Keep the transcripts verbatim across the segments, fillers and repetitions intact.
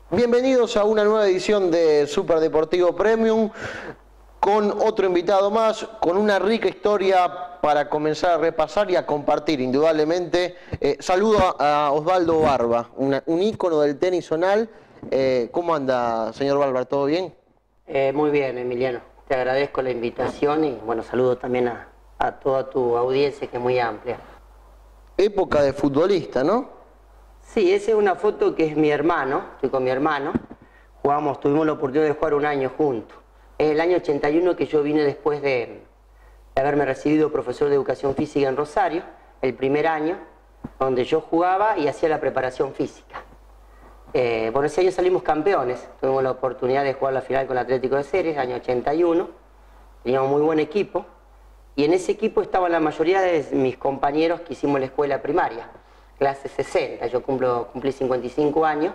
Bienvenidos a una nueva edición de Super Deportivo Premium, con otro invitado más, con una rica historia para comenzar a repasar y a compartir, indudablemente. Eh, saludo a Osvaldo Barba, una, un ícono del tenis zonal. Eh, ¿Cómo anda, señor Barba? ¿Todo bien? Eh, muy bien, Emiliano. Te agradezco la invitación y, bueno, saludo también a, a toda tu audiencia, que es muy amplia. Época de futbolista, ¿no? Sí, esa es una foto que es mi hermano, estoy con mi hermano. Jugamos, tuvimos la oportunidad de jugar un año juntos. Es el año ochenta y uno que yo vine después de, de haberme recibido profesor de educación física en Rosario, el primer año, donde yo jugaba y hacía la preparación física. Eh, bueno, ese año salimos campeones, tuvimos la oportunidad de jugar la final con el Atlético de Ceres, año ochenta y uno, teníamos muy buen equipo, y en ese equipo estaban la mayoría de mis compañeros que hicimos la escuela primaria, clase sesenta, yo cumplo, cumplí cincuenta y cinco años,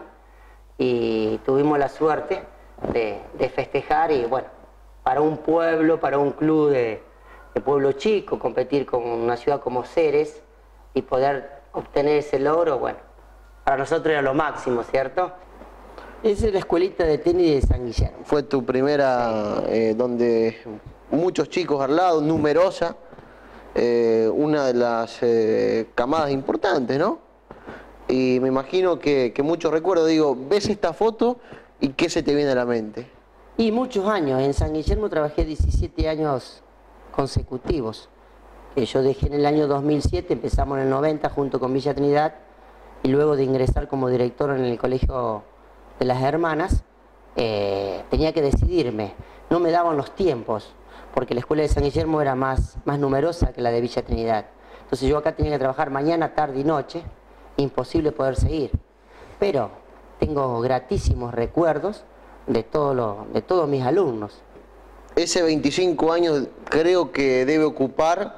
y tuvimos la suerte de, de festejar, y bueno, para un pueblo, para un club de, de pueblo chico, competir con una ciudad como Ceres, y poder obtener ese logro, bueno, para nosotros era lo máximo, ¿cierto? Esa es la escuelita de tenis de San Guillermo. Fue tu primera, eh, donde muchos chicos al lado, numerosa, eh, una de las eh, camadas importantes, ¿no? Y me imagino que, que muchos recuerdos. Digo, ves esta foto y ¿qué se te viene a la mente? Y muchos años. En San Guillermo trabajé diecisiete años consecutivos. Eh, yo dejé en el año dos mil siete, empezamos en el noventa junto con Villa Trinidad, y luego de ingresar como director en el Colegio de las Hermanas, eh, tenía que decidirme. No me daban los tiempos, porque la escuela de San Guillermo era más, más numerosa que la de Villa Trinidad. Entonces yo acá tenía que trabajar mañana, tarde y noche, imposible poder seguir. Pero tengo gratísimos recuerdos de, todo lo, de todos mis alumnos. Ese veinticinco años creo que debe ocupar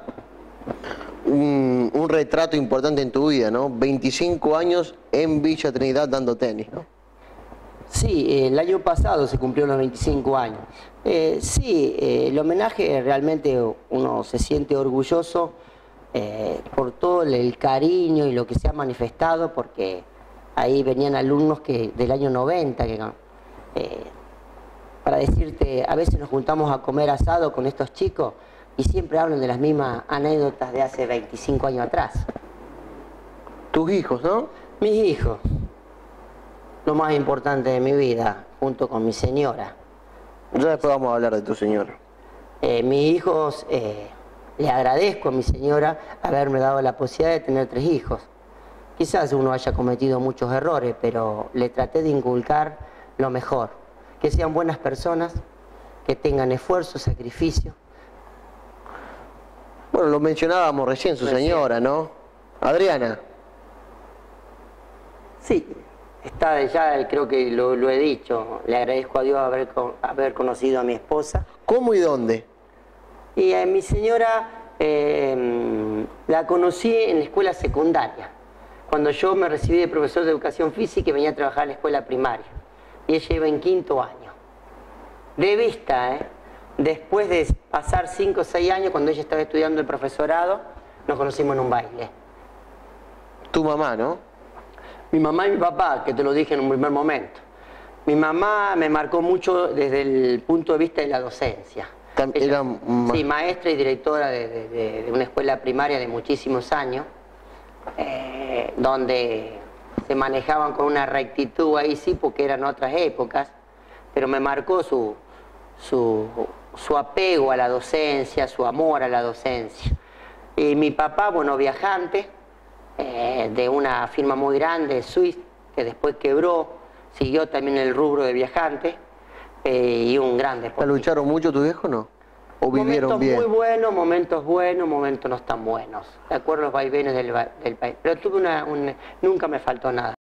Un, un retrato importante en tu vida, ¿no? veinticinco años en Villa Trinidad dando tenis, ¿no? Sí, el año pasado se cumplieron los veinticinco años. Eh, sí, eh, el homenaje realmente uno se siente orgulloso eh, por todo el cariño y lo que se ha manifestado, porque ahí venían alumnos que del año noventa, que, eh, para decirte, a veces nos juntamos a comer asado con estos chicos y siempre hablan de las mismas anécdotas de hace veinticinco años atrás. Tus hijos, ¿no? Mis hijos, lo más importante de mi vida, junto con mi señora. Ya después vamos a hablar de tu señora. Eh, mis hijos, eh, le agradezco a mi señora haberme dado la posibilidad de tener tres hijos. Quizás uno haya cometido muchos errores, pero le traté de inculcar lo mejor. Que sean buenas personas, que tengan esfuerzo, sacrificio. Bueno, lo mencionábamos recién, su recién. señora, ¿no? Adriana. Sí, está ya, creo que lo, lo he dicho. Le agradezco a Dios haber, haber conocido a mi esposa. ¿Cómo y dónde? Y a mi señora eh, la conocí en la escuela secundaria, cuando yo me recibí de profesor de educación física y venía a trabajar en la escuela primaria. Y ella iba en quinto año. De vista, ¿eh? Después de pasar cinco o seis años, cuando ella estaba estudiando el profesorado, nos conocimos en un baile. Tu mamá, ¿no? Mi mamá y mi papá, que te lo dije en un primer momento. Mi mamá me marcó mucho desde el punto de vista de la docencia. Ella, era ma sí, maestra y directora de, de, de una escuela primaria de muchísimos años, eh, donde se manejaban con una rectitud ahí, sí, porque eran otras épocas, pero me marcó su... su su apego a la docencia, su amor a la docencia. Y mi papá, bueno, viajante, eh, de una firma muy grande, Swiss, que después quebró, siguió también el rubro de viajante, eh, y un gran deportista. ¿Lucharon mucho tu viejo o no? ¿O vivieron momentos bien? Momentos muy buenos, momentos buenos, momentos no tan buenos. De acuerdo a los vaivenes del, del país. Pero tuve una, un, nunca me faltó nada.